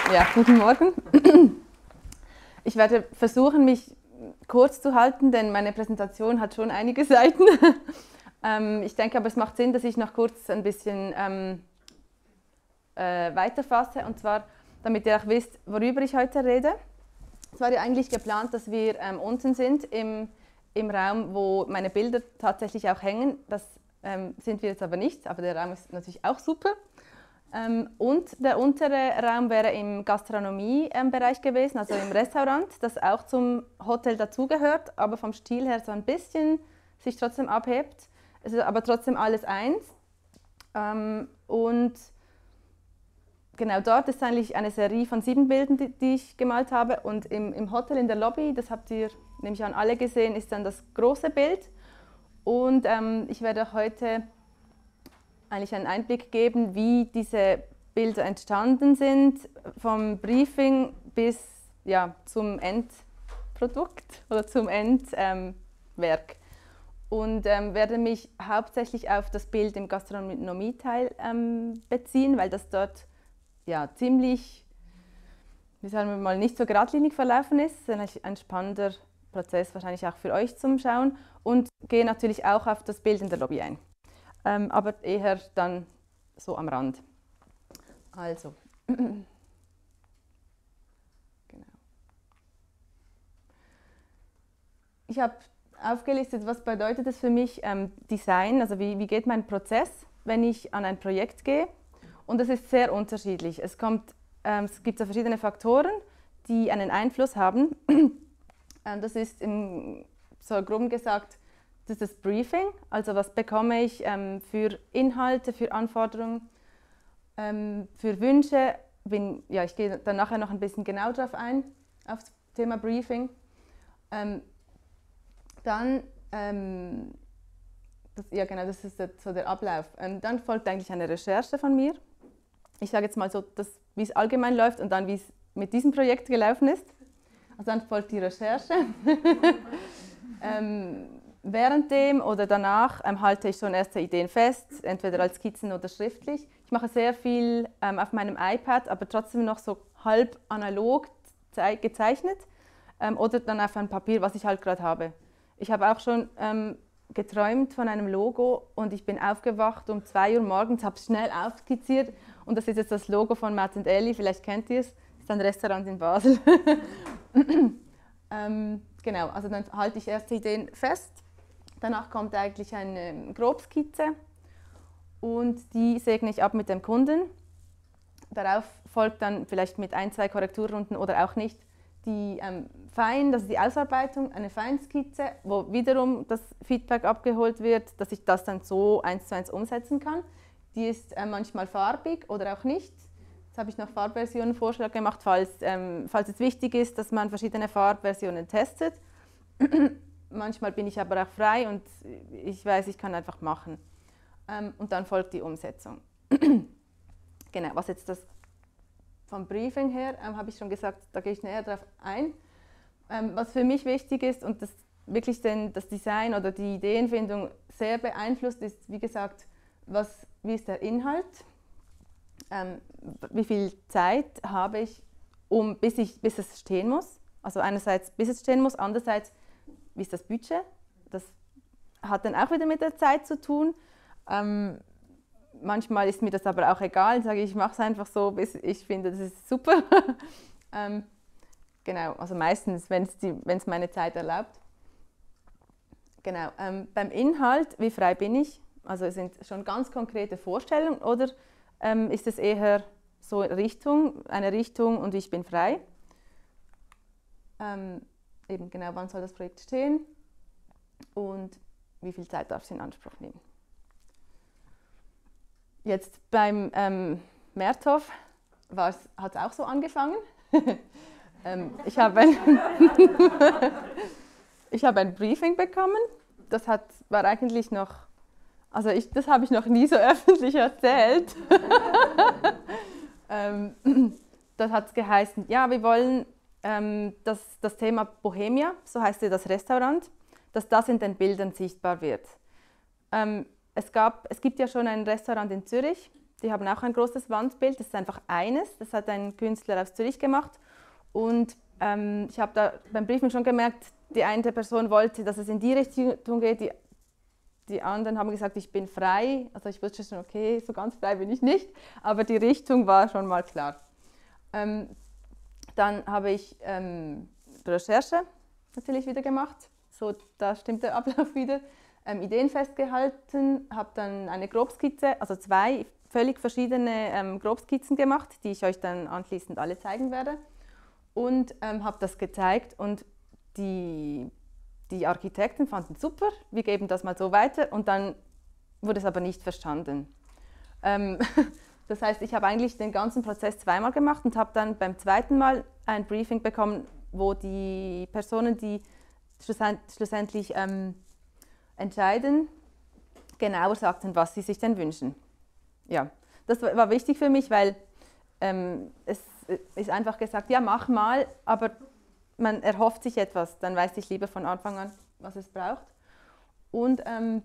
Ja, guten Morgen. Ich werde versuchen, mich kurz zu halten, denn meine Präsentation hat schon einige Seiten. Ich denke aber, es macht Sinn, dass ich noch kurz ein bisschen weiterfasse, und zwar, damit ihr auch wisst, worüber ich heute rede. Es war ja eigentlich geplant, dass wir unten sind im Raum, wo meine Bilder tatsächlich auch hängen. Das sind wir jetzt aber nicht, aber der Raum ist natürlich auch super. Und der untere Raum wäre im Gastronomiebereich gewesen, also im Restaurant, das auch zum Hotel dazugehört, aber vom Stil her so ein bisschen sich trotzdem abhebt. Es ist aber trotzdem alles eins. Und genau dort ist eigentlich eine Serie von 7 Bildern, die ich gemalt habe. Und im Hotel in der Lobby, das habt ihr, nehme ich an, alle gesehen, ist dann das große Bild. Und ich werde auch heute eigentlich einen Einblick geben, wie diese Bilder entstanden sind, vom Briefing bis zum Endprodukt oder zum Endwerk. Und werde mich hauptsächlich auf das Bild im Gastronomieteil beziehen, weil das dort ziemlich, wie sagen wir mal, nicht so geradlinig verlaufen ist. Das ist ein spannender Prozess, wahrscheinlich auch für euch zum Schauen. Und gehe natürlich auch auf das Bild in der Lobby ein. Aber eher dann so am Rand. Also, genau. Ich habe aufgelistet, was bedeutet es für mich Design, also wie geht mein Prozess, wenn ich an ein Projekt gehe. Und das ist sehr unterschiedlich. Es gibt so verschiedene Faktoren, die einen Einfluss haben. Das ist so grob gesagt, das ist das Briefing, also was bekomme ich für Inhalte, für Anforderungen, für Wünsche. Ich gehe dann nachher noch ein bisschen genau darauf ein, auf das Thema Briefing. Dann, das ist so der Ablauf. Dann folgt eigentlich eine Recherche von mir. Ich sage jetzt mal so, wie es allgemein läuft und dann, wie es mit diesem Projekt gelaufen ist. Also dann folgt die Recherche. Währenddem oder danach halte ich schon erste Ideen fest, entweder als Skizzen oder schriftlich. Ich mache sehr viel auf meinem iPad, aber trotzdem noch so halb analog gezeichnet oder dann auf ein Papier, was ich halt gerade habe. Ich habe auch schon geträumt von einem Logo und ich bin aufgewacht um 2 Uhr morgens, habe es schnell aufskizziert und das ist jetzt das Logo von Matt & Elli, vielleicht kennt ihr es, das ist ein Restaurant in Basel. Genau, also dann halte ich erste Ideen fest. Danach kommt eigentlich eine Grobskizze und die segne ich ab mit dem Kunden. Darauf folgt dann vielleicht mit 1, 2 Korrekturrunden oder auch nicht die die Ausarbeitung, eine Feinskizze, wo wiederum das Feedback abgeholt wird, dass ich das dann so 1:1 umsetzen kann. Die ist manchmal farbig oder auch nicht. Jetzt habe ich noch Farbversionen Vorschlag gemacht, falls es wichtig ist, dass man verschiedene Farbversionen testet. Manchmal bin ich aber auch frei und ich weiß, ich kann einfach machen. Und dann folgt die Umsetzung. Genau, was jetzt das vom Briefing her, habe ich schon gesagt, da gehe ich näher drauf ein. Was für mich wichtig ist und das wirklich das Design oder die Ideenfindung sehr beeinflusst, ist, wie gesagt, wie ist der Inhalt, wie viel Zeit habe ich, bis es stehen muss. Also einerseits, bis es stehen muss, andererseits, wie ist das Budget? Das hat dann auch wieder mit der Zeit zu tun. Manchmal ist mir das aber auch egal, sage ich mache es einfach so, bis ich finde, das ist super. Genau, also meistens, wenn es meine Zeit erlaubt. Genau, beim Inhalt, wie frei bin ich? Also sind schon ganz konkrete Vorstellungen oder ist es eher so eine Richtung und ich bin frei? Eben genau, wann soll das Projekt stehen und wie viel Zeit darf es in Anspruch nehmen. Jetzt beim Märthof hat es auch so angefangen. Ich habe ein Briefing bekommen. Das war eigentlich noch, also das habe ich noch nie so öffentlich erzählt. Das hat es geheißen, ja, wir wollen das Thema Bohemia, so heißt ja das Restaurant, dass das in den Bildern sichtbar wird. Es gibt ja schon ein Restaurant in Zürich, Die haben auch ein großes Wandbild, das ist einfach eines, das hat ein Künstler aus Zürich gemacht. Und ich habe da beim Briefing schon gemerkt, die eine Person wollte, dass es in die Richtung geht, die anderen haben gesagt, ich bin frei. Also ich wusste schon, okay, so ganz frei bin ich nicht, aber die Richtung war schon mal klar. Dann habe ich Recherche natürlich wieder gemacht, so da stimmt der Ablauf wieder. Ideen festgehalten, habe dann eine Grobskizze, also 2 völlig verschiedene Grobskizzen gemacht, die ich euch dann anschließend alle zeigen werde. Und habe das gezeigt und die Architekten fanden es super, wir geben das mal so weiter und dann wurde es aber nicht verstanden. Das heißt, ich habe eigentlich den ganzen Prozess zweimal gemacht und habe dann beim zweiten Mal ein Briefing bekommen, wo die Personen, die schlussendlich entscheiden, genauer sagten, was sie sich denn wünschen. Ja, das war wichtig für mich, weil es ist einfach gesagt, ja, mach mal, aber man erhofft sich etwas, dann weiß ich lieber von Anfang an, was es braucht. Und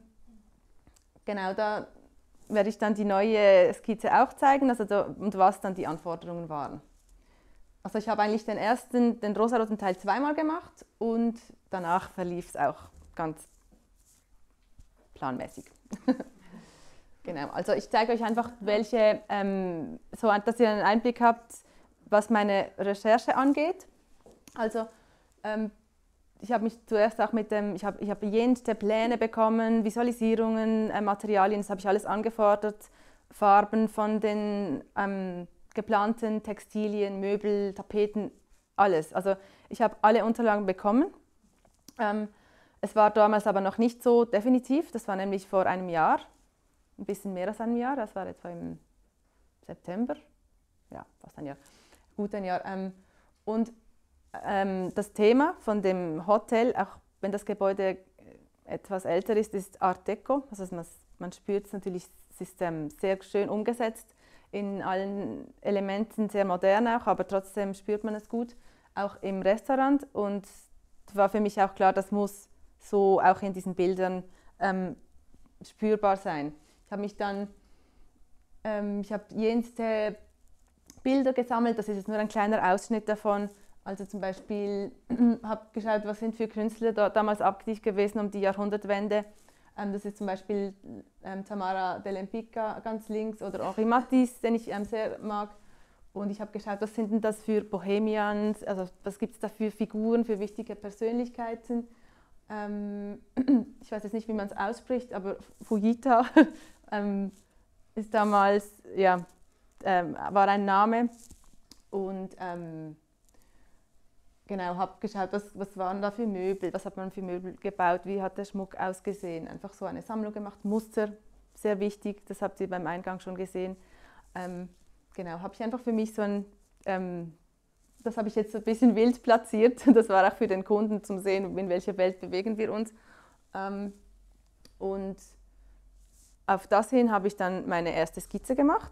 genau da werde ich dann die neue Skizze auch zeigen, also und was dann die Anforderungen waren. Also ich habe eigentlich den rosaroten Teil zweimal gemacht und danach verlief es auch ganz planmäßig. Genau, also ich zeige euch einfach, welche, so dass ihr einen Einblick habt, was meine Recherche angeht. Also ich habe mich zuerst auch mit dem, ich habe jenste Pläne bekommen, Visualisierungen, Materialien, das habe ich alles angefordert, Farben von den geplanten Textilien, Möbel, Tapeten, alles. Also ich habe alle Unterlagen bekommen. Es war damals aber noch nicht so definitiv, das war nämlich vor einem Jahr, ein bisschen mehr als einem Jahr, das war etwa im September, ja, fast ein Jahr, gut ein Jahr. Und das Thema von dem Hotel, auch wenn das Gebäude etwas älter ist, ist Art Deco. Also man spürt es natürlich, es ist sehr schön umgesetzt, in allen Elementen sehr modern auch, aber trotzdem spürt man es gut, auch im Restaurant. Und es war für mich auch klar, das muss so auch in diesen Bildern spürbar sein. Ich habe jenste Bilder gesammelt, das ist jetzt nur ein kleiner Ausschnitt davon. Also zum Beispiel habe geschaut, was sind für Künstler damals aktiv gewesen um die Jahrhundertwende. Das ist zum Beispiel Tamara de Lempicka ganz links oder Henri Matisse, den ich sehr mag. Und ich habe geschaut, was sind denn das für Bohemians, also was gibt es da für Figuren, für wichtige Persönlichkeiten. Ich weiß jetzt nicht, wie man es ausspricht, aber Fujita ist damals, ja, war ein Name. Und genau, habe geschaut, was waren da für Möbel, was hat man für Möbel gebaut, wie hat der Schmuck ausgesehen. Einfach so eine Sammlung gemacht, Muster, sehr wichtig, das habt ihr beim Eingang schon gesehen. Genau, habe ich einfach für mich so ein, das habe ich jetzt so ein bisschen wild platziert, das war auch für den Kunden zum Sehen, in welcher Welt bewegen wir uns. Und auf das hin habe ich dann meine erste Skizze gemacht.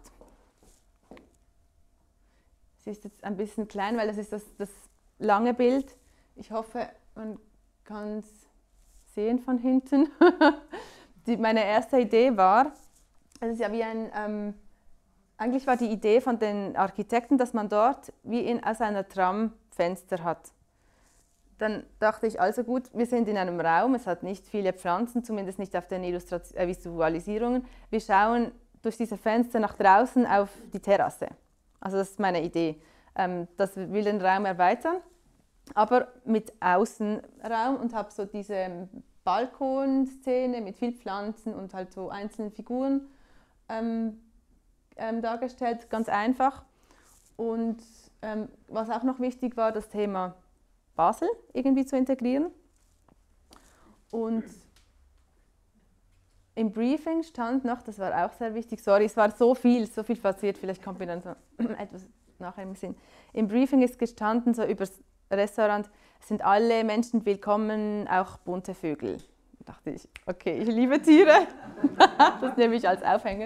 Sie ist jetzt ein bisschen klein, weil das ist das lange Bild. Ich hoffe, man kann es sehen von hinten. Meine erste Idee war, es ist ja wie ein, eigentlich war die Idee von den Architekten, dass man dort wie aus einer Tram Fenster hat. Dann dachte ich, also gut, wir sind in einem Raum, es hat nicht viele Pflanzen, zumindest nicht auf den Visualisierungen. Wir schauen durch diese Fenster nach draußen auf die Terrasse. Also das ist meine Idee. Das will den Raum erweitern, aber mit Außenraum und habe so diese Balkonszene mit viel Pflanzen und halt so einzelnen Figuren dargestellt, ganz einfach. Und was auch noch wichtig war, das Thema Basel irgendwie zu integrieren. Und im Briefing stand noch, das war auch sehr wichtig, sorry, es war so viel passiert, vielleicht kommt mir dann so etwas nachher im Sinn. Im Briefing ist gestanden, so über das Restaurant, sind alle Menschen willkommen, auch bunte Vögel. Da dachte ich, okay, ich liebe Tiere, das nehme ich als Aufhänger.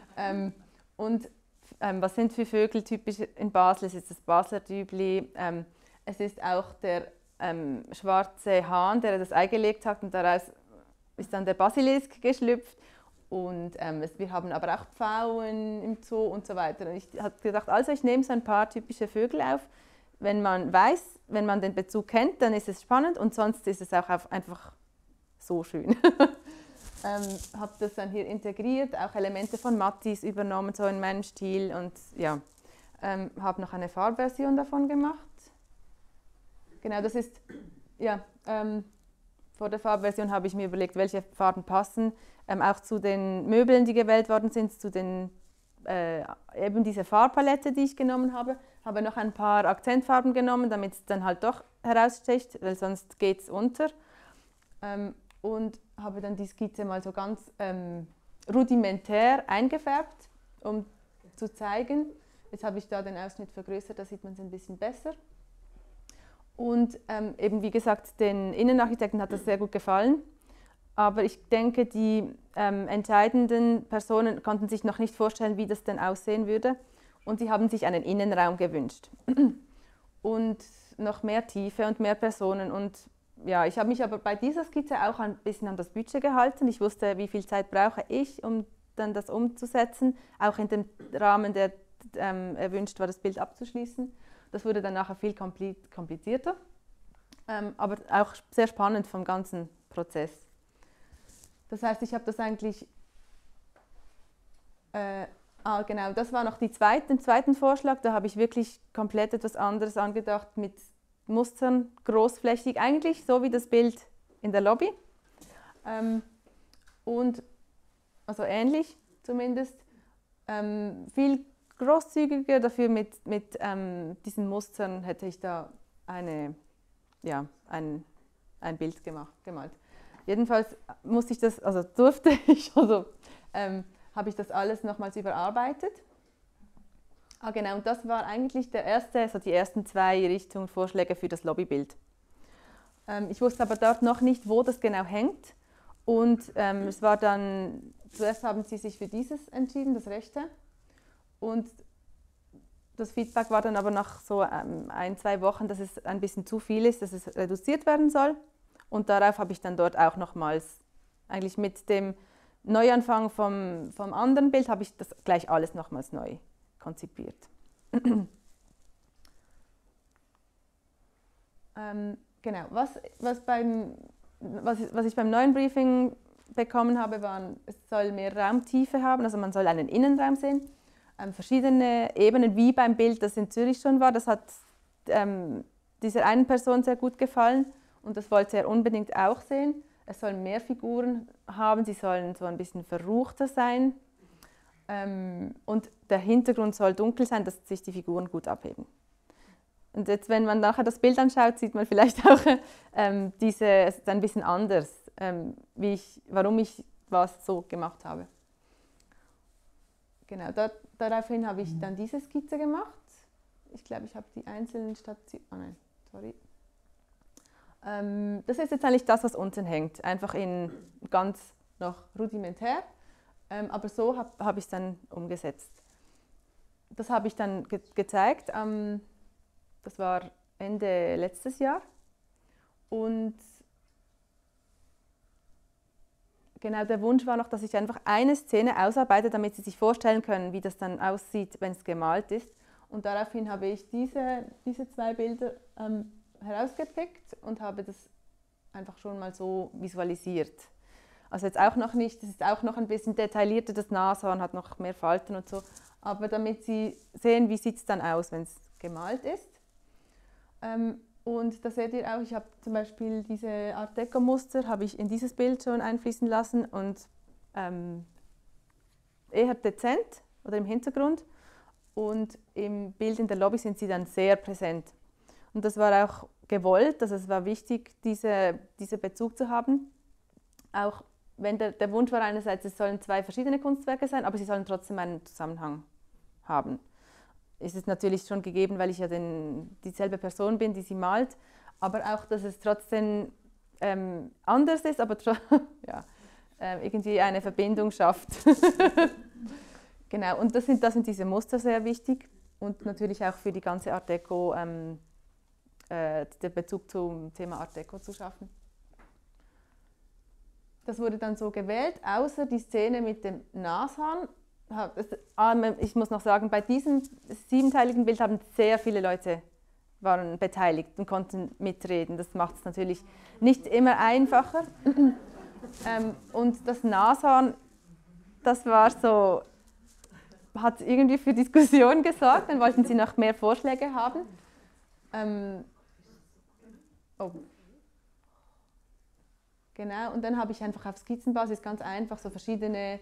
Was sind für Vögel typisch in Basel? Es ist das Basler Dübli, es ist auch der schwarze Hahn, der das Ei gelegt hat und daraus ist dann der Basilisk geschlüpft. und wir haben aber auch Pfauen im Zoo und so weiter. Und ich habe gedacht, also ich nehme so ein paar typische Vögel auf. Wenn man weiß, wenn man den Bezug kennt, dann ist es spannend und sonst ist es auch einfach so schön. Habe das dann hier integriert, auch Elemente von Mattis übernommen, so in meinem Stil und ja, habe noch eine Farbversion davon gemacht. Genau, das ist, ja, vor der Farbversion habe ich mir überlegt, welche Farben passen, auch zu den Möbeln, die gewählt worden sind, zu den, eben diese Farbpalette, die ich genommen habe. Habe noch ein paar Akzentfarben genommen, damit es dann halt doch heraussticht, weil sonst geht es unter. Und habe dann die Skizze mal so ganz rudimentär eingefärbt, um zu zeigen. Jetzt habe ich da den Ausschnitt vergrößert, da sieht man es ein bisschen besser. Und eben wie gesagt, den Innenarchitekten hat das sehr gut gefallen. Aber ich denke, die entscheidenden Personen konnten sich noch nicht vorstellen, wie das denn aussehen würde. Und sie haben sich einen Innenraum gewünscht. Und noch mehr Tiefe und mehr Personen. Und ja, ich habe mich aber bei dieser Skizze auch ein bisschen an das Budget gehalten. Ich wusste, wie viel Zeit brauche ich, um dann das umzusetzen. Auch in dem Rahmen, der erwünscht war, das Bild abzuschließen. Das wurde dann nachher viel komplizierter, aber auch sehr spannend vom ganzen Prozess. Das heißt, ich habe das eigentlich, genau, das war noch den zweiten Vorschlag, da habe ich wirklich komplett etwas anderes angedacht mit Mustern, großflächig, eigentlich so wie das Bild in der Lobby. Und, also ähnlich zumindest, viel großzügiger, dafür mit diesen Mustern hätte ich da ein Bild gemalt. Jedenfalls musste ich das, also durfte ich, also habe ich das alles nochmals überarbeitet. Ah genau, und das war eigentlich die ersten 2 Vorschläge für das Lobbybild. Ich wusste aber dort noch nicht, wo das genau hängt. Und es war dann, zuerst haben sie sich für dieses entschieden, das rechte. Und das Feedback war dann aber nach so 1-2 Wochen, dass es ein bisschen zu viel ist, dass es reduziert werden soll. Und darauf habe ich dann dort auch nochmals, eigentlich mit dem Neuanfang vom anderen Bild, habe ich das gleich alles nochmals neu konzipiert. Genau, was ich beim neuen Briefing bekommen habe, waren, es soll mehr Raumtiefe haben, also man soll einen Innenraum sehen. Verschiedene Ebenen, wie beim Bild, das in Zürich schon war. Das hat dieser einen Person sehr gut gefallen und das wollte er unbedingt auch sehen. Es sollen mehr Figuren haben, sie sollen so ein bisschen verruchter sein und der Hintergrund soll dunkel sein, dass sich die Figuren gut abheben. Und jetzt, wenn man nachher das Bild anschaut, sieht man vielleicht auch es ist ein bisschen anders, warum ich was so gemacht habe. Genau, daraufhin habe ich dann diese Skizze gemacht. Ich glaube, ich habe die einzelnen Stationen. Oh nein, sorry. Das ist jetzt eigentlich das, was unten hängt. Einfach in ganz noch rudimentär. Aber so habe ich es dann umgesetzt. Das habe ich dann gezeigt. Das war Ende letztes Jahr. Und genau, der Wunsch war noch, dass ich einfach eine Szene ausarbeite, damit Sie sich vorstellen können, wie das dann aussieht, wenn es gemalt ist. Und daraufhin habe ich diese 2 Bilder herausgepickt und habe das einfach schon mal so visualisiert. Also jetzt auch noch nicht, das ist auch noch ein bisschen detaillierter, das Nashorn hat noch mehr Falten und so, aber damit Sie sehen, wie sieht es dann aus, wenn es gemalt ist. Und da seht ihr auch, ich habe zum Beispiel diese Art Deco-Muster habe ich in dieses Bild schon einfließen lassen und eher dezent oder im Hintergrund und im Bild in der Lobby sind sie dann sehr präsent. Und das war auch gewollt, also es war wichtig, diesen Bezug zu haben. Auch wenn der Wunsch war einerseits, es sollen 2 verschiedene Kunstwerke sein, aber sie sollen trotzdem einen Zusammenhang haben. Ist es natürlich schon gegeben, weil ich ja dieselbe Person bin, die sie malt, aber auch, dass es trotzdem anders ist, aber ja, irgendwie eine Verbindung schafft. Genau, und das sind diese Muster sehr wichtig und natürlich auch für die ganze Art Deco den Bezug zum Thema Art Deco zu schaffen. das wurde dann so gewählt, außer die Szene mit dem Nashorn. Ich muss noch sagen, bei diesem siebenteiligen Bild haben sehr viele Leute waren beteiligt und konnten mitreden. Das macht es natürlich nicht immer einfacher. Und das Nashorn, das war so, hat irgendwie für Diskussion gesorgt. Dann wollten sie noch mehr Vorschläge haben. Genau, und dann habe ich einfach auf Skizzenbasis ganz einfach so verschiedene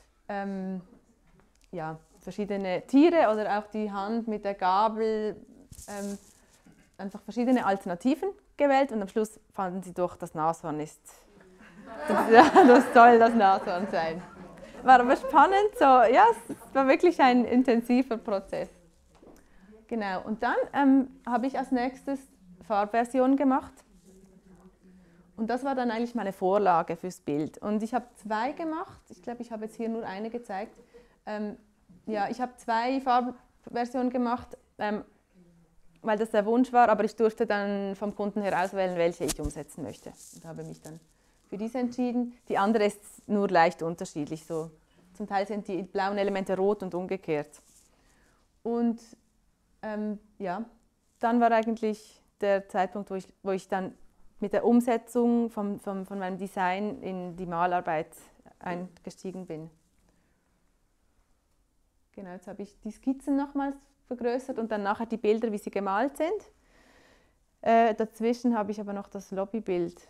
verschiedene Tiere oder auch die Hand mit der Gabel, einfach verschiedene Alternativen gewählt und am Schluss fanden sie doch, das Nashorn ist, das soll das Nashorn sein. War aber spannend, so, ja, es war wirklich ein intensiver Prozess. Genau, und dann habe ich als nächstes Farbversionen gemacht. Und das war dann eigentlich meine Vorlage fürs Bild. Und ich habe 2 gemacht. Ich glaube, ich habe jetzt hier nur eine gezeigt. Ich habe 2 Farbversionen gemacht, weil das der Wunsch war, aber ich durfte dann vom Kunden her auswählen, welche ich umsetzen möchte. Und habe mich dann für diese entschieden. Die andere ist nur leicht unterschiedlich. So. Zum Teil sind die blauen Elemente rot und umgekehrt. Und dann war eigentlich der Zeitpunkt, wo ich dann mit der Umsetzung von meinem Design in die Malarbeit eingestiegen bin. Genau, jetzt habe ich die Skizzen nochmals vergrößert und dann nachher die Bilder, wie sie gemalt sind. Dazwischen habe ich aber noch das Lobbybild.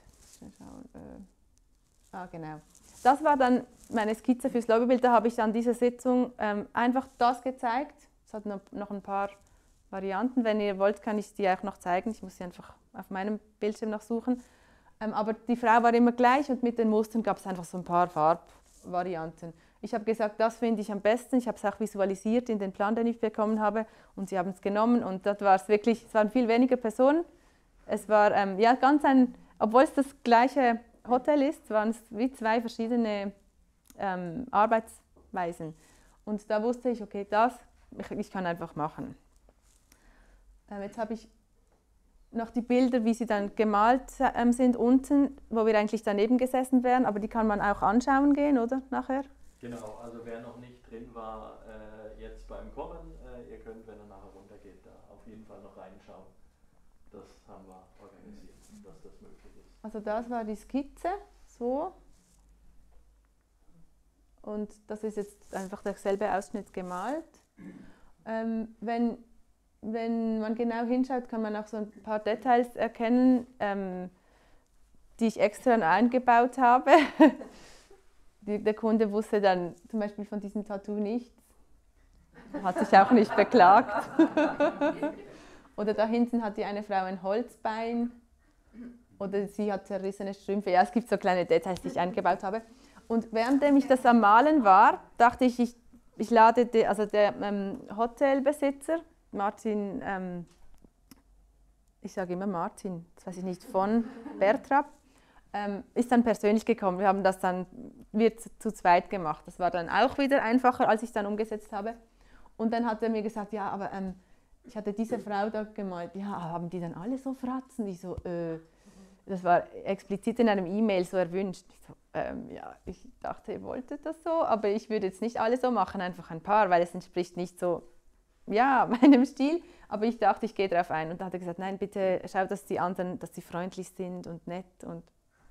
Genau. Das war dann meine Skizze fürs Lobbybild. Da habe ich an dieser Sitzung einfach das gezeigt. Es hat noch ein paar Varianten. Wenn ihr wollt, kann ich die auch noch zeigen. Ich muss sie einfach auf meinem Bildschirm noch suchen. Aber die Frau war immer gleich und mit den Mustern gab es einfach so ein paar Farbvarianten. Ich habe gesagt, das finde ich am besten. Ich habe es auch visualisiert in den Plan, den ich bekommen habe. Und sie haben es genommen und dort war es wirklich, es waren viel weniger Personen. Es war obwohl es das gleiche Hotel ist, waren es wie 2 verschiedene Arbeitsweisen. Und da wusste ich, okay, ich kann einfach machen. Jetzt habe ich noch die Bilder, wie sie dann gemalt sind unten, wo wir eigentlich daneben gesessen wären, aber die kann man auch anschauen gehen, oder, nachher? Genau, also wer noch nicht drin war, jetzt beim Kommen, ihr könnt, wenn ihr nachher runtergeht, da auf jeden Fall noch reinschauen. Das haben wir organisiert, dass das möglich ist. Also das war die Skizze, so. Und das ist jetzt einfach derselbe Ausschnitt gemalt. Wenn man genau hinschaut, kann man auch so ein paar Details erkennen, die ich extra eingebaut habe. Der Kunde wusste dann zum Beispiel von diesem Tattoo nichts, hat sich auch nicht beklagt. Oder da hinten hat die eine Frau ein Holzbein oder sie hat zerrissene Strümpfe. Ja, es gibt so kleine Details, die ich eingebaut habe. Und währenddem ich das am Malen war, dachte ich, ich lade der Hotelbesitzer, Martin, ich sage immer Martin, das weiß ich nicht, von Bertrap, ist dann persönlich gekommen. Wir haben das dann zu zweit gemacht. Das war dann auch wieder einfacher, als ich dann umgesetzt habe. Und dann hat er mir gesagt, ja, aber ich hatte diese Frau da gemalt. Ja, haben die dann alle so Fratzen? Ich so, das war explizit in einem E-Mail so erwünscht. Ich so, ja, ich dachte, ihr wolltet das so, aber ich würde jetzt nicht alle so machen, einfach ein paar, weil es entspricht nicht so, ja, meinem Stil. Aber ich dachte, ich gehe darauf ein. Und da hat er gesagt, nein, bitte schau, dass die anderen, dass sie freundlich sind und nett und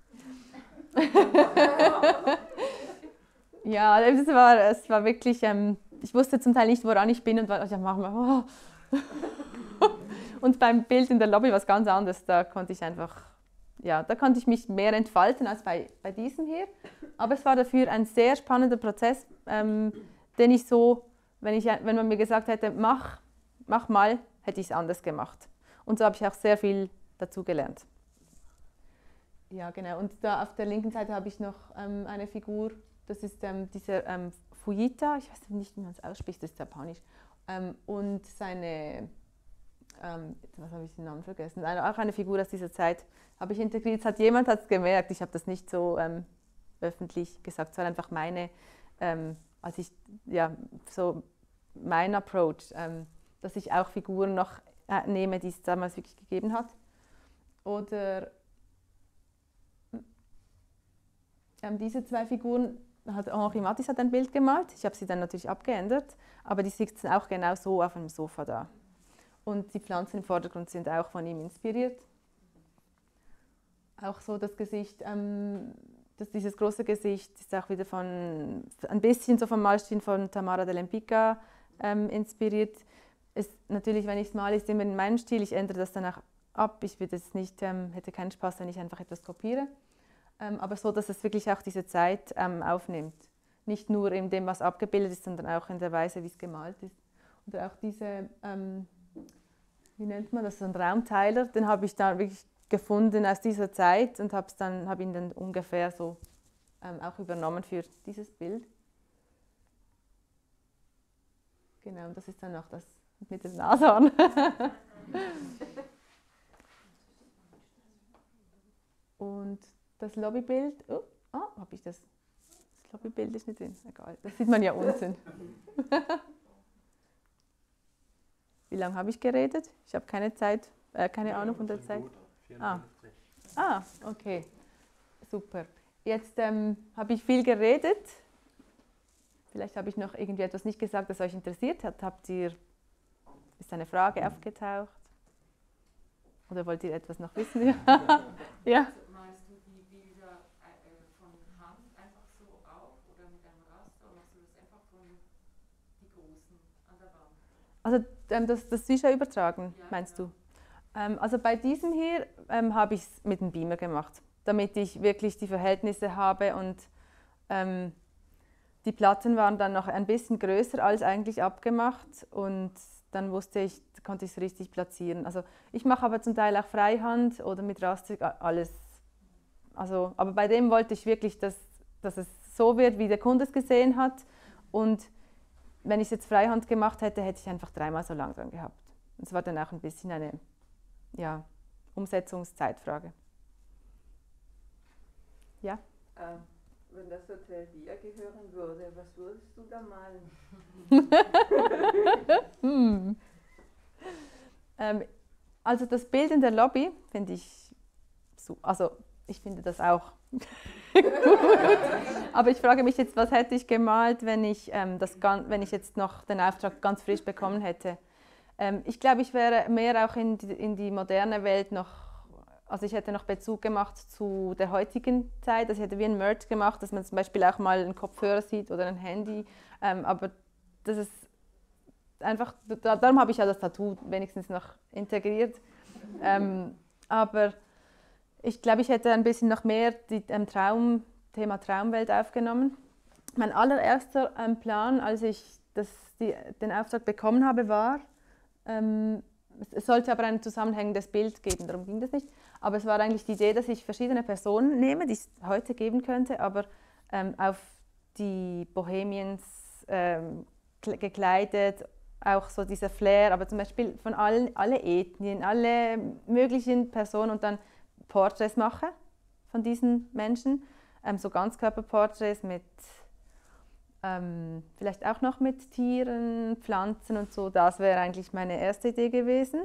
ja, es war wirklich, ich wusste zum Teil nicht, woran ich bin und war, ja, machen wir. Oh. Und beim Bild in der Lobby war es ganz anders, da konnte ich mich mehr entfalten als bei diesem hier. Aber es war dafür ein sehr spannender Prozess, den ich so, wenn man mir gesagt hätte, mach mal, hätte ich es anders gemacht. Und so habe ich auch sehr viel dazu gelernt. Ja, genau. Und da auf der linken Seite habe ich noch eine Figur, das ist dieser Fujita, ich weiß nicht, wie man es ausspricht, das ist japanisch. Und seine, was habe ich den Namen vergessen, auch eine Figur aus dieser Zeit habe ich integriert. Jemand hat es gemerkt, ich habe das nicht so öffentlich gesagt, es war einfach mein Approach, dass ich auch Figuren noch nehme, die es damals wirklich gegeben hat. Oder Diese zwei Figuren hat Henri Matisse hat ein Bild gemalt. Ich habe sie dann natürlich abgeändert, aber die sitzen auch genau so auf einem Sofa da. Und die Pflanzen im Vordergrund sind auch von ihm inspiriert. Auch so das Gesicht, dieses große Gesicht ist auch wieder ein bisschen so vom Malstil von Tamara de Lempicka inspiriert. Natürlich, wenn ich es male, ist es immer in meinem Stil. Ich ändere das dann auch ab. Ich würde es nicht, hätte keinen Spaß, wenn ich einfach etwas kopiere. Aber so, dass es wirklich auch diese Zeit aufnimmt. Nicht nur in dem, was abgebildet ist, sondern auch in der Weise, wie es gemalt ist. Oder auch diese, wie nennt man das, so ein Raumteiler, den habe ich da wirklich gefunden aus dieser Zeit und habe ihn dann ungefähr so auch übernommen für dieses Bild. Genau, und das ist dann auch das mit dem Nashorn. Und das Lobbybild, habe ich das? Das Lobbybild ist nicht drin, egal, das sieht man ja unten. Wie lange habe ich geredet? Ich habe keine Zeit, keine Ahnung von der Zeit. Okay, super. Jetzt habe ich viel geredet. Vielleicht habe ich noch irgendwie etwas nicht gesagt, das euch interessiert hat. Ist eine Frage aufgetaucht? Oder wollt ihr etwas noch wissen? Ja. Malst du die Bilder von Hand einfach so auf oder mit einem Raster oder machst du das einfach von die großen an der Wand? Also das sicher übertragen, Ja, meinst genau. du? Also bei diesem hier habe ich es mit dem Beamer gemacht, damit ich wirklich die Verhältnisse habe und die Platten waren dann noch ein bisschen größer als eigentlich abgemacht und dann konnte ich es richtig platzieren. Also ich mache aber zum Teil auch Freihand oder mit Raster, alles. Also, aber bei dem wollte ich wirklich, dass es so wird, wie der Kunde es gesehen hat. Und wenn ich es jetzt Freihand gemacht hätte, hätte ich einfach 3-mal so lang dran gehabt. Und es war dann auch ein bisschen eine Umsetzungszeitfrage. Ja? Wenn das Hotel dir gehören würde, was würdest du da malen? Also das Bild in der Lobby finde ich so, also ich finde das auch gut. Aber ich frage mich jetzt, was hätte ich gemalt, wenn ich jetzt noch den Auftrag ganz frisch bekommen hätte. Ich glaube, ich wäre mehr auch in die moderne Welt noch, also ich hätte noch Bezug gemacht zu der heutigen Zeit. Also ich hätte wie ein Merch gemacht, dass man zum Beispiel auch mal einen Kopfhörer sieht oder ein Handy. Aber das ist einfach, darum habe ich ja das Tattoo wenigstens noch integriert. Aber ich glaube, ich hätte ein bisschen noch mehr Thema Traumwelt aufgenommen. Mein allererster Plan, als ich den Auftrag bekommen habe, war, es sollte aber ein zusammenhängendes Bild geben, darum ging das nicht. Aber es war eigentlich die Idee, dass ich verschiedene Personen nehme, die es heute geben könnte, aber auf die Bohemians gekleidet, auch so dieser Flair, aber zum Beispiel von alle Ethnien, alle möglichen Personen und dann Porträts mache von diesen Menschen, so Ganzkörperporträts mit vielleicht auch noch mit Tieren, Pflanzen und so. Das wäre eigentlich meine erste Idee gewesen.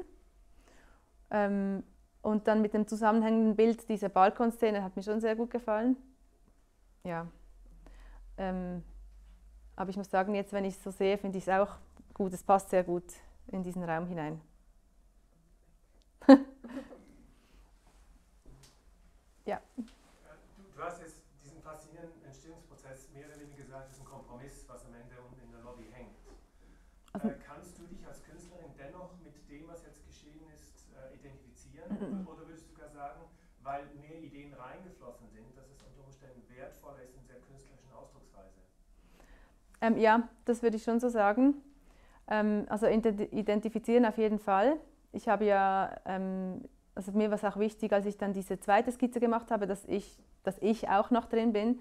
Und dann mit dem zusammenhängenden Bild, diese Balkonszene, hat mir schon sehr gut gefallen. Ja. Aber ich muss sagen, jetzt, wenn ich es so sehe, finde ich es auch gut. Es passt sehr gut in diesen Raum hinein. Ja. Du hast jetzt diesen faszinierenden Entstehungsprozess mehr oder weniger gesagt, es ist ein Kompromiss, was am Ende unten in der Lobby hängt. Also, kannst du dich als Künstlerin dennoch mit dem, was jetzt geschehen ist, identifizieren? Oder würdest du gar sagen, weil mehr Ideen reingeflossen sind, dass es unter Umständen wertvoller ist in der künstlerischen Ausdrucksweise? Ja, das würde ich schon so sagen. Also identifizieren auf jeden Fall. Ich habe ja, also mir war es auch wichtig, als ich dann diese zweite Skizze gemacht habe, dass ich auch noch drin bin.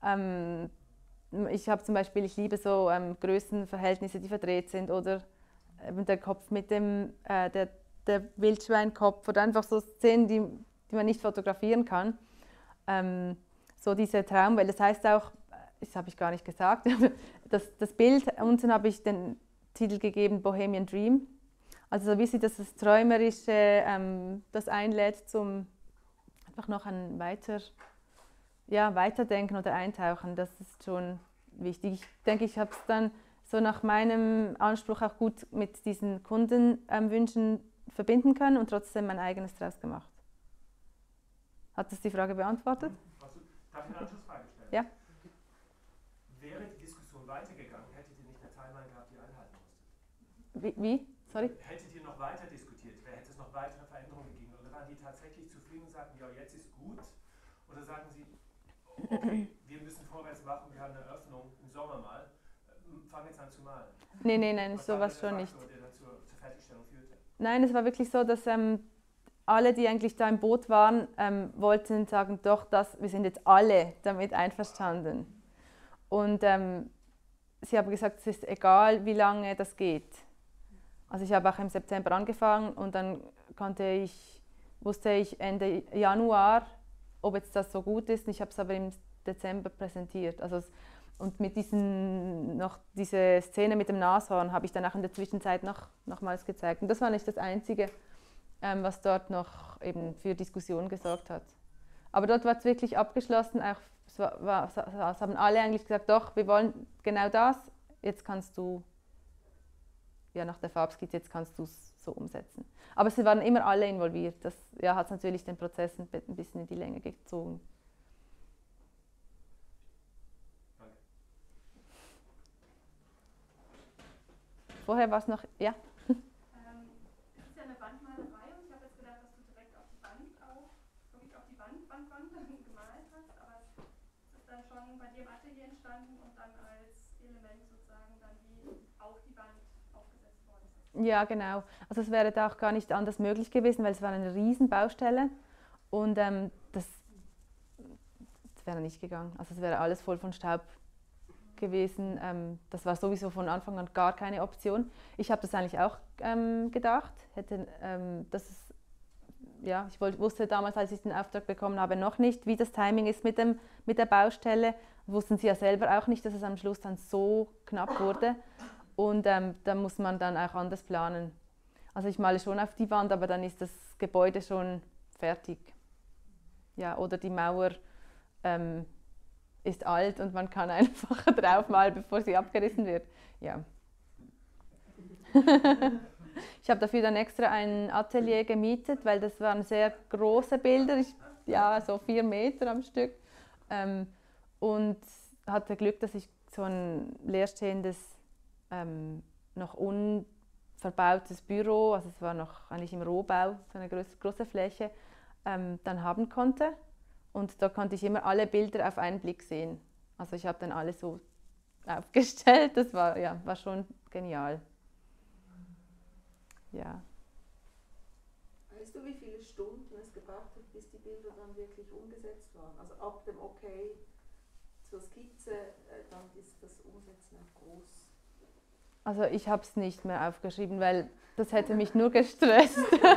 Ich habe zum Beispiel, ich liebe so Größenverhältnisse, die verdreht sind oder der Kopf mit der Wildschweinkopf oder einfach so Szenen, die man nicht fotografieren kann. So diese Traumwelt, das heißt auch, das habe ich gar nicht gesagt, das Bild, unten habe ich den Titel gegeben, Bohemian Dream. Also so wie sie das Träumerische, das einlädt zum einfach noch ein weiter ja, weiterdenken oder eintauchen, das ist schon wichtig. Ich denke, ich habe es dann so nach meinem Anspruch auch gut mit diesen Kundenwünschen verbinden können und trotzdem mein eigenes draus gemacht. Hat das die Frage beantwortet? Darf ich eine Anschlussfrage stellen? Ja. Wäre die Diskussion weitergegangen, hättet ihr nicht eine Timeline gehabt, die ihr einhalten musstet? Wie? Sorry? Hättet ihr noch weiter diskutiert? Hätte es noch weitere Veränderungen gegeben? Oder waren die tatsächlich zufrieden und sagten, ja, jetzt ist gut? Oder sagen sie, okay, wir müssen vorwärts machen, wir haben eine Eröffnung im Sommer mal, fangen jetzt an zu malen? Nein, Was sowas war schon der nicht. Faktor, der dann zur Fertigstellung führte? Nein, es war wirklich so, dass alle, die eigentlich da im Boot waren, wollten sagen, doch, wir sind jetzt alle damit einverstanden. Und sie haben gesagt, es ist egal, wie lange das geht. Also ich habe auch im September angefangen und dann wusste ich Ende Januar, ob jetzt das so gut ist. Ich habe es aber im Dezember präsentiert. Und mit diese Szene mit dem Nashorn habe ich dann auch in der Zwischenzeit nochmals gezeigt. Und das war nicht das Einzige, was dort noch eben für Diskussionen gesorgt hat. Aber dort war es wirklich abgeschlossen. Es haben alle eigentlich gesagt, doch, wir wollen genau das. Jetzt kannst du, ja, nach der Farbskizze, jetzt kannst du es so umsetzen. Aber sie waren immer alle involviert. Das hat natürlich den Prozess ein bisschen in die Länge gezogen. Vorher war es noch, ja? Es ist ja eine Wandmalerei und ich habe jetzt gedacht, dass du direkt auf die Wand auch, wirklich auf die Wand gemalt hast, aber es ist dann schon bei dir im Atelier entstanden und dann als Element sozusagen dann wie auf die Wand aufgesetzt worden ist. Ja, genau. Also es wäre da auch gar nicht anders möglich gewesen, weil es war eine riesen Baustelle und das wäre nicht gegangen. Also es wäre alles voll von Staub gewesen. Das war sowieso von Anfang an gar keine Option. Ich habe das eigentlich auch gedacht. Ich wusste damals, als ich den Auftrag bekommen habe, noch nicht, wie das Timing ist mit der Baustelle. Wussten sie ja selber auch nicht, dass es am Schluss dann so knapp wurde. Und da muss man dann auch anders planen. Also ich male schon auf die Wand, aber dann ist das Gebäude schon fertig. Ja, oder die Mauer ist alt und man kann einfach draufmalen, bevor sie abgerissen wird. Ja. Ich habe dafür dann extra ein Atelier gemietet, weil das waren sehr große Bilder, so 4 Meter am Stück. Und hatte Glück, dass ich so ein leerstehendes, noch unverbautes Büro, also es war noch eigentlich im Rohbau, so eine große Fläche, dann haben konnte. Und da konnte ich immer alle Bilder auf einen Blick sehen. Also ich habe dann alle so aufgestellt. Das war schon genial. Ja. Weißt du, wie viele Stunden es gebraucht hat, bis die Bilder dann wirklich umgesetzt waren? Also ab dem Okay zur Skizze, dann ist das Umsetzen auch groß. Also ich habe es nicht mehr aufgeschrieben, weil das hätte mich nur gestresst.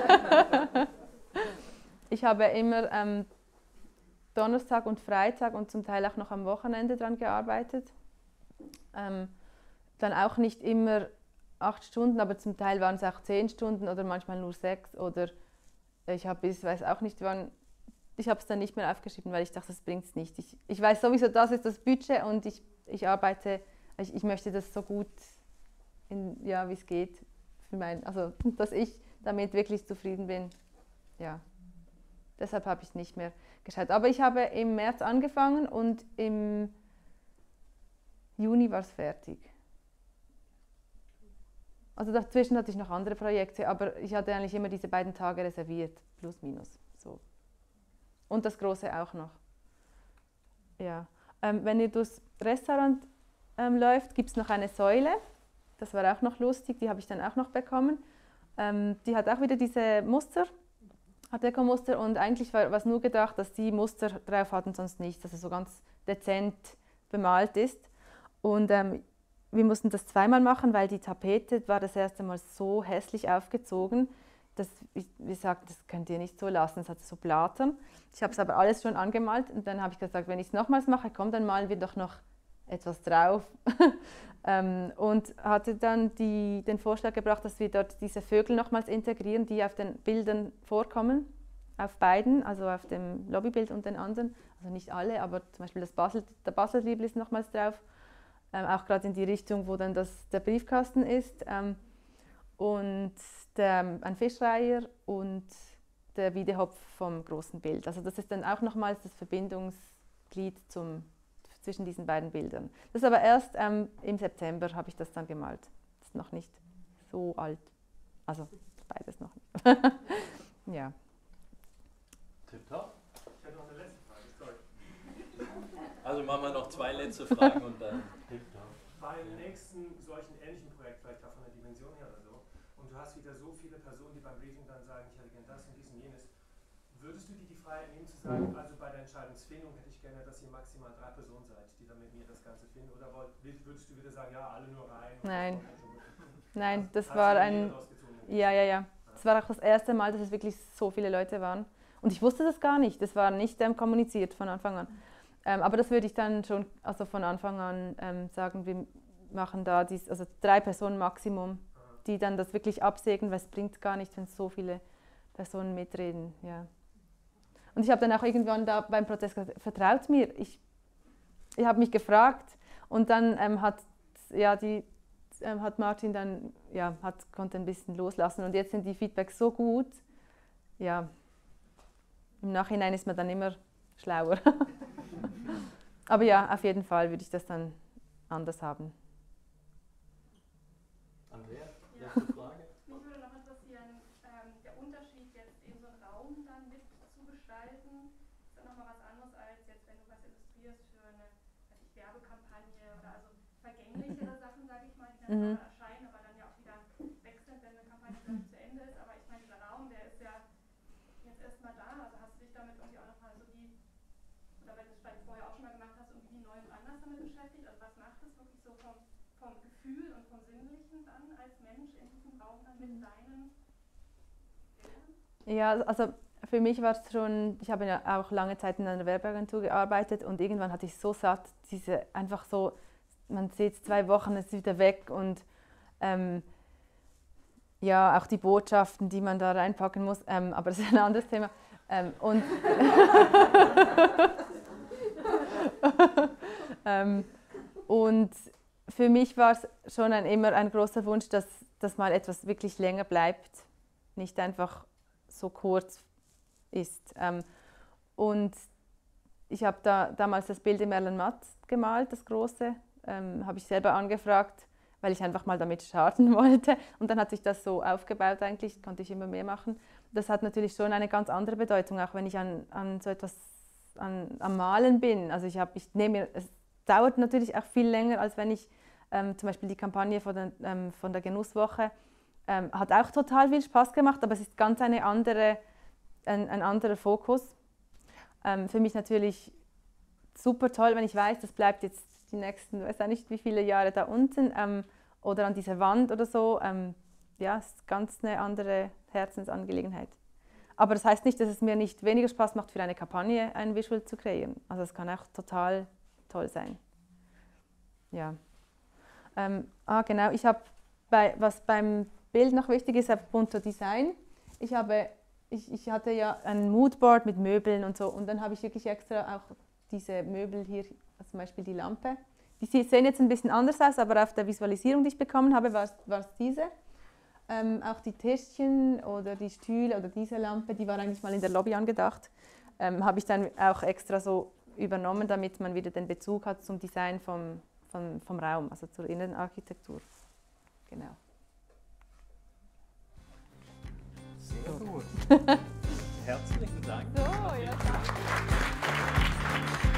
Ich habe immer Donnerstag und Freitag und zum Teil auch noch am Wochenende daran gearbeitet. Dann auch nicht immer 8 Stunden, aber zum Teil waren es auch 10 Stunden oder manchmal nur 6. Oder ich weiß auch nicht wann. Ich habe es dann nicht mehr aufgeschrieben, weil ich dachte, das bringt es nicht. Ich weiß sowieso, das ist das Budget und ich arbeite, ich möchte das so gut, wie es geht, dass ich damit wirklich zufrieden bin. Ja. Deshalb habe ich nicht mehr geschaut. Aber ich habe im März angefangen und im Juni war es fertig. Also dazwischen hatte ich noch andere Projekte, aber ich hatte eigentlich immer diese beiden Tage reserviert, plus minus. So. Und das Große auch noch. Ja. Wenn ihr durchs Restaurant läuft, gibt es noch eine Säule. Das war auch noch lustig, die habe ich dann auch noch bekommen. Die hat auch wieder diese Muster. Art Deco-Muster und eigentlich war es nur gedacht, dass die Muster drauf hatten, sonst nichts, dass es so ganz dezent bemalt ist. Und wir mussten das zweimal machen, weil die Tapete war das erste Mal so hässlich aufgezogen, dass wir sagten, das könnt ihr nicht so lassen, es hat so Blattern. Ich habe es aber alles schon angemalt und dann habe ich gesagt, wenn ich es nochmals mache, komm, dann malen wir doch noch etwas drauf. Und hatte dann den Vorschlag gebracht, dass wir dort diese Vögel nochmals integrieren, die auf den Bildern vorkommen. auf beiden, also auf dem Lobbybild und den anderen. Also nicht alle, aber zum Beispiel der Basel-Liebel ist nochmals drauf. Auch gerade in die Richtung, wo dann der Briefkasten ist. Und ein Fischreiher und der Wiedehopf vom großen Bild. Also das ist dann auch nochmals das Verbindungsglied zwischen diesen beiden Bildern. Das ist aber erst im September habe ich das dann gemalt. Das ist noch nicht so alt. Also beides noch nicht. Ja. Tipptopp. Ich habe noch eine letzte Frage, sorry. Also machen wir noch 2 letzte Fragen und dann tipptopp. Beim nächsten solchen ähnlichen Projekt, vielleicht auch von der Dimension her oder so, und du hast wieder so viele Personen, die beim Briefing dann sagen, ich hätte gerne das und dies und jenes, würdest du dir die Freiheit nehmen zu sagen, also bei der Entscheidungsfindung hätte ich gerne, dass ihr maximal 3 Personen seid, die dann mit mir das Ganze finden, oder würdest du wieder sagen, ja, alle nur rein? Nein. Nein, das war ein... Ja. Das war auch das erste Mal, dass es wirklich so viele Leute waren. Und ich wusste das gar nicht, das war nicht kommuniziert von Anfang an. Aber das würde ich dann schon also von Anfang an sagen, wir machen da 3 Personen Maximum, die dann das wirklich absegnen, weil es bringt gar nicht, wenn so viele Personen mitreden. Ja. Und ich habe dann auch irgendwann da beim Prozess gesagt, vertraut mir, ich habe mich gefragt und dann hat Martin dann, konnte ein bisschen loslassen und jetzt sind die Feedbacks so gut, ja, im Nachhinein ist man dann immer schlauer. Aber ja, auf jeden Fall würde ich das dann anders haben. Andrea, letzte Frage? Mich würde noch interessieren, der Unterschied jetzt eben so einen Raum dann mit zu gestalten, ist dann nochmal was anderes als jetzt, wenn du was illustrierst für eine Werbekampagne oder also vergänglichere Sachen, sage ich mal, die dann erscheinen, aber dann ja auch wieder wechseln, wenn eine Kampagne vielleicht zu Ende ist. Aber ich meine, dieser Raum, der ist ja jetzt erstmal da, also hast du dich damit irgendwie auch nochmal so oder wenn du es vielleicht vorher auch schon mal gemacht hast, irgendwie neu und anders damit beschäftigt? Also was macht es wirklich so vom Gefühl und vom Sinnlichen dann als Mensch in diesem Raum dann mit deinen Bildern? Ja, also für mich war es schon, ich habe ja auch lange Zeit in einer Werbeagentur gearbeitet und irgendwann hatte ich so satt, einfach so, man sieht es 2 Wochen, es ist wieder weg und ja, auch die Botschaften, die man da reinpacken muss, aber das ist ein anderes Thema. Und für mich war es schon immer ein großer Wunsch, dass mal etwas wirklich länger bleibt, nicht einfach so kurz ist. Und ich habe damals das Bild im Erlen Matt gemalt, das große, habe ich selber angefragt, weil ich einfach mal damit starten wollte. Und dann hat sich das so aufgebaut eigentlich, konnte ich immer mehr machen. Das hat natürlich schon eine ganz andere Bedeutung, auch wenn ich an so etwas am Malen bin. Also es dauert natürlich auch viel länger, als wenn ich zum Beispiel die Kampagne von der Genusswoche hat auch total viel Spaß gemacht, aber es ist ganz ein anderer Fokus. Für mich natürlich super toll, wenn ich weiß, das bleibt jetzt die nächsten, ich weiß auch nicht wie viele Jahre da unten oder an dieser Wand oder so. Ja, es ist ganz eine andere Herzensangelegenheit. Aber das heißt nicht, dass es mir nicht weniger Spaß macht, für eine Kampagne ein Visual zu kreieren. Also es kann auch total toll sein. Ja. Genau, was beim Bild noch wichtig ist, Ubuntu Design. Ich hatte ja ein Moodboard mit Möbeln und so und dann habe ich wirklich extra auch diese Möbel hier, also zum Beispiel die Lampe. Die sehen jetzt ein bisschen anders aus, aber auf der Visualisierung, die ich bekommen habe, war es diese. Auch die Tischchen oder die Stühle oder diese Lampe, die war eigentlich mal in der Lobby angedacht, habe ich dann auch extra so übernommen, damit man wieder den Bezug hat zum Design vom Raum, also zur Innenarchitektur. Genau. Sehr gut. Herzlichen Dank. So, ja, danke.